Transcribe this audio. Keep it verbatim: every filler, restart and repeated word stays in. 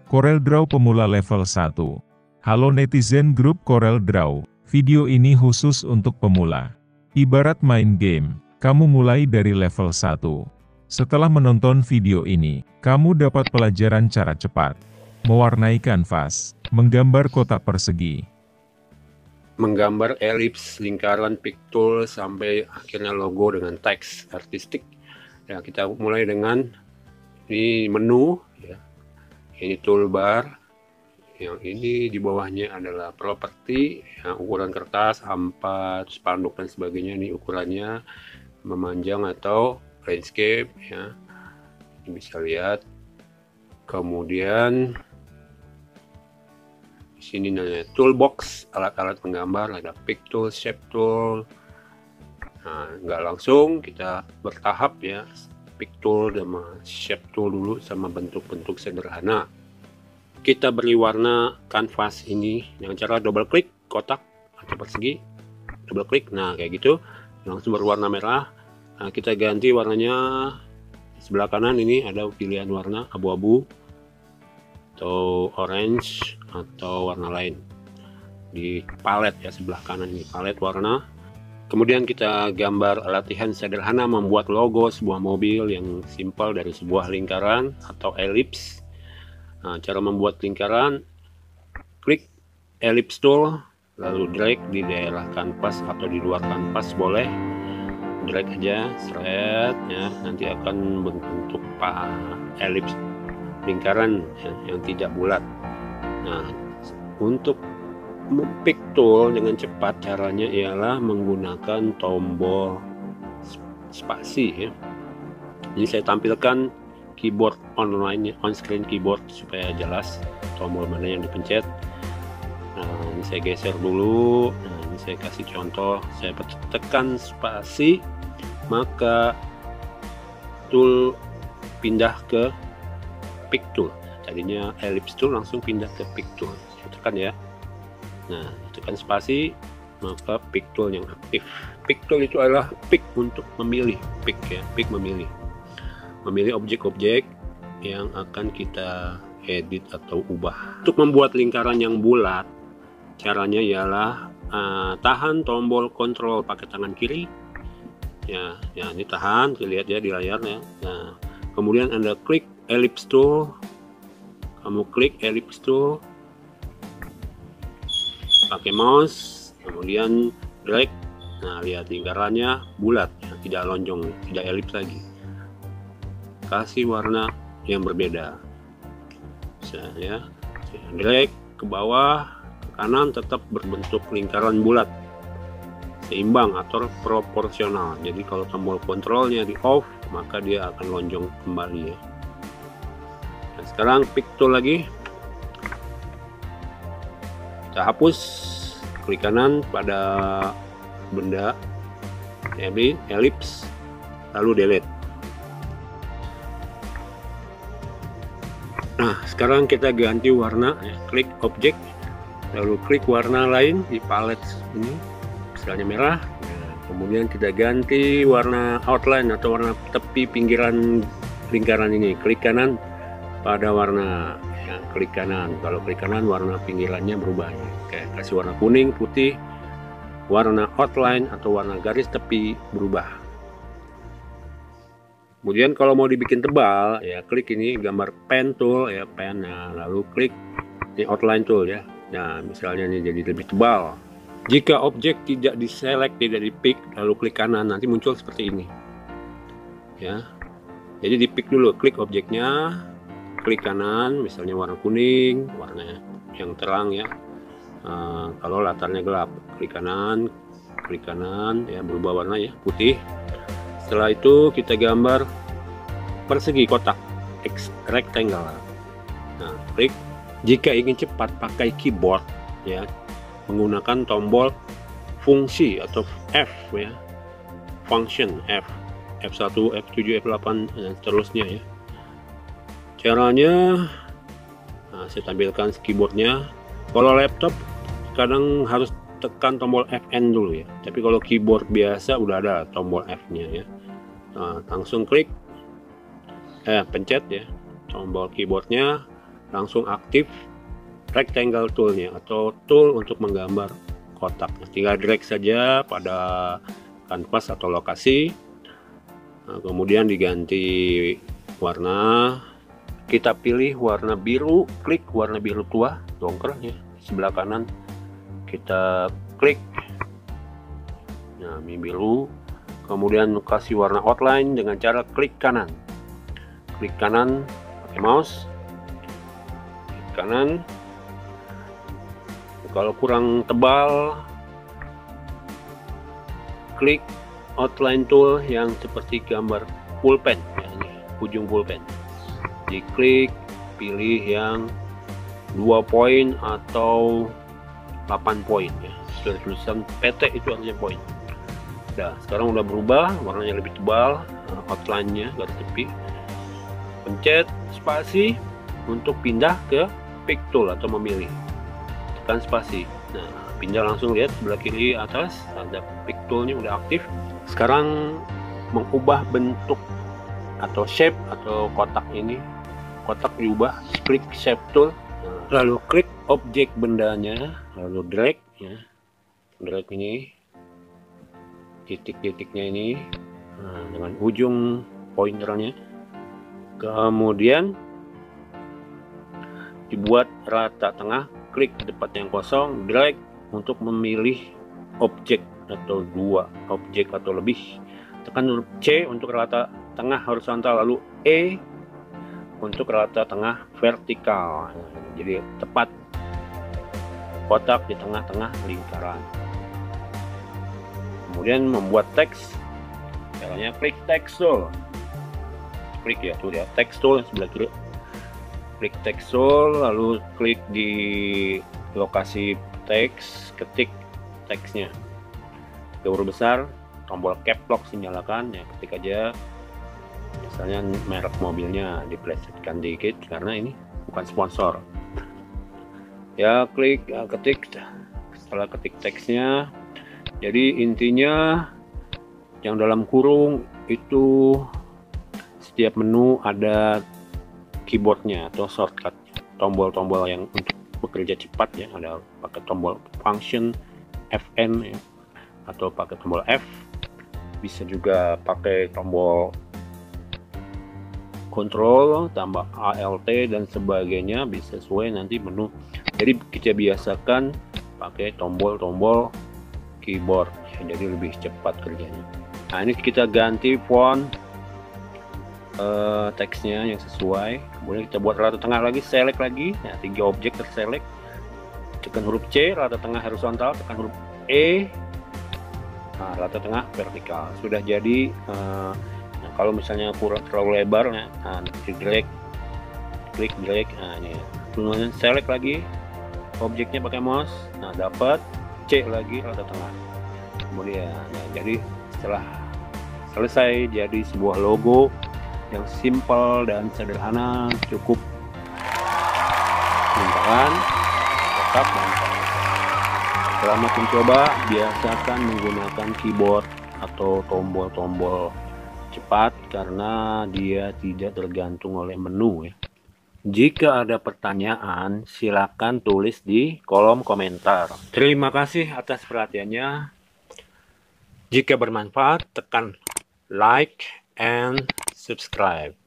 CorelDRAW pemula level satu. Halo netizen grup CorelDRAW, video ini khusus untuk pemula. Ibarat main game, kamu mulai dari level satu. Setelah menonton video ini, kamu dapat pelajaran cara cepat mewarnai kanvas, menggambar kotak persegi, menggambar elips, lingkaran, pictool, sampai akhirnya logo dengan teks artistik. Ya, kita mulai dengan ini menu, ya. Ini toolbar, yang ini di bawahnya adalah properti, yang ukuran kertas, A empat, spanduk dan sebagainya. Ini ukurannya memanjang atau landscape, ya. Ini bisa lihat. Kemudian di sini namanya toolbox, alat-alat menggambar, ada pick tool, shape tool. Nah, nggak langsung, kita bertahap ya. Pick tool sama shape tool dulu, sama bentuk-bentuk sederhana. Kita beri warna kanvas ini dengan cara double klik kotak atau persegi, double klik. Nah, kayak gitu langsung berwarna merah. Nah, kita ganti warnanya. Sebelah kanan ini ada pilihan warna abu-abu atau orange atau warna lain. Di palet ya, sebelah kanan ini palet warna. Kemudian kita gambar latihan sederhana membuat logo sebuah mobil yang simpel dari sebuah lingkaran atau elips. Nah, cara membuat lingkaran, klik ellipse tool, lalu drag di daerah kanvas atau di luar kanvas boleh. Drag aja, seret ya, nanti akan berbentuk elips lingkaran ya, yang tidak bulat. Nah, untuk pick tool dengan cepat caranya ialah menggunakan tombol spasi ya. Ini saya tampilkan keyboard online, on screen keyboard supaya jelas tombol mana yang dipencet. Nah, ini saya geser dulu. Nah, ini saya kasih contoh. Saya tekan spasi, maka tool pindah ke pick tool. Tadinya ellipse tool langsung pindah ke pick tool. Saya tekan ya. Nah, tekan spasi, maka pick tool yang aktif. Pick tool itu adalah pick untuk memilih, pick ya, pick memilih. Memilih objek-objek yang akan kita edit atau ubah. Untuk membuat lingkaran yang bulat, caranya ialah uh, tahan tombol kontrol pakai tangan kiri. Ya, ya ini tahan, dilihat ya di layar ya. Nah, kemudian Anda klik ellipse tool. Kamu klik ellipse tool. Pakai mouse, kemudian drag. Nah, lihat lingkarannya bulat, ya, tidak lonjong, tidak elips lagi. Kasih warna yang berbeda. Bisa ya. Drag ke bawah, ke kanan tetap berbentuk lingkaran bulat. Seimbang atau proporsional. Jadi kalau tombol kontrolnya di off, maka dia akan lonjong kembali ya. Nah, sekarang pick tool lagi. Kita hapus, klik kanan pada benda elips, lalu delete. Nah, sekarang kita ganti warna ya. Klik objek, lalu klik warna lain di palet ini, misalnya merah. Nah, kemudian kita ganti warna outline atau warna tepi pinggiran lingkaran ini. Klik kanan pada warna ya, klik kanan. Kalau klik kanan warna pinggirannya berubah. Oke, kasih warna kuning, putih, warna outline atau warna garis tepi berubah. Kemudian kalau mau dibikin tebal ya, klik ini gambar pen tool ya, pen. Nah, lalu klik ini outline tool ya. Nah, misalnya ini jadi lebih tebal. Jika objek tidak diselect, tidak dipick, lalu klik kanan, nanti muncul seperti ini. Ya. Jadi dipick dulu, klik objeknya, klik kanan, misalnya warna kuning, warna yang terang ya. Uh, kalau latarnya gelap, klik kanan, klik kanan ya, berubah warna ya, putih. Setelah itu kita gambar persegi kotak X rectangle. Nah, klik. Jika ingin cepat pakai keyboard ya, menggunakan tombol fungsi atau F ya, function F, F satu, F tujuh, F delapan dan seterusnya ya. Caranya, nah, saya tampilkan keyboardnya. Kalau laptop kadang harus tekan tombol F N dulu ya, tapi kalau keyboard biasa udah ada tombol F nya ya. Nah, langsung klik, eh pencet ya tombol keyboardnya, langsung aktif rectangle toolnya atau tool untuk menggambar kotak. Tinggal drag saja pada kanvas atau lokasi. Nah, kemudian diganti warna. Kita pilih warna biru, klik warna biru tua, dongker ya, sebelah kanan kita klik. Nah, ini biru. Kemudian kasih warna outline dengan cara klik kanan. Klik kanan pakai mouse. Klik kanan. Kalau kurang tebal, klik outline tool yang seperti gambar pulpen, ya, ini ujung pulpen. Diklik, pilih yang dua poin atau delapan poin ya. Sudah tulisan P T itu artinya poin. Nah, sekarang udah berubah, warnanya lebih tebal, outline-nya garis tepi. Pencet spasi untuk pindah ke pick tool atau memilih. Tekan spasi. Nah, pindah langsung, lihat sebelah kiri atas ada pick tool-nya udah aktif. Sekarang mengubah bentuk atau shape atau kotak ini. Kotak diubah, klik shape tool, lalu klik objek bendanya, lalu drag ya. Drag ini titik-titiknya ini, nah, dengan ujung pointernya. Kemudian dibuat rata tengah, klik tempat yang kosong, drag untuk memilih objek atau dua objek atau lebih. Tekan huruf C untuk rata tengah horizontal, lalu E untuk rata tengah vertikal. Nah, jadi tepat kotak di tengah-tengah lingkaran. Kemudian membuat teks, caranya klik text tool, klik ya tuh ya text tool sebelah kiri, klik text tool, lalu klik di lokasi teks, ketik teksnya, huruf besar, tombol caps lock dinyalakan ya, ketik aja misalnya merek mobilnya, diplesetkan dikit karena ini bukan sponsor ya. Klik ya, ketik, setelah ketik teksnya. Jadi intinya yang dalam kurung itu setiap menu ada keyboardnya atau shortcut, tombol-tombol yang untuk bekerja cepat ya. Ada pakai tombol function F N ya, atau pakai tombol F. Bisa juga pakai tombol control tambah Alt dan sebagainya, bisa sesuai nanti menu. Jadi kita biasakan pakai tombol-tombol keyboard ya, jadi lebih cepat kerjanya. Nah, ini kita ganti font uh, teksnya yang sesuai. Kemudian kita buat rata tengah lagi, select lagi ya, tiga objek terselect. Tekan huruf C rata tengah horizontal, tekan huruf E, nah, rata tengah vertikal. Sudah jadi. Uh, nah, kalau misalnya kurang terlalu lebar ya, nah, drag, klik drag, nah ini kemudian select lagi objeknya pakai mouse, nah dapat C lagi rata tengah. Kemudian nah, jadi setelah selesai jadi sebuah logo yang simple dan sederhana, cukup lintaran, kotak dan panel. Selamat mencoba, biasakan menggunakan keyboard atau tombol-tombol cepat karena dia tidak tergantung oleh menu ya. Jika ada pertanyaan, silakan tulis di kolom komentar. Terima kasih atas perhatiannya. Jika bermanfaat, tekan like and subscribe.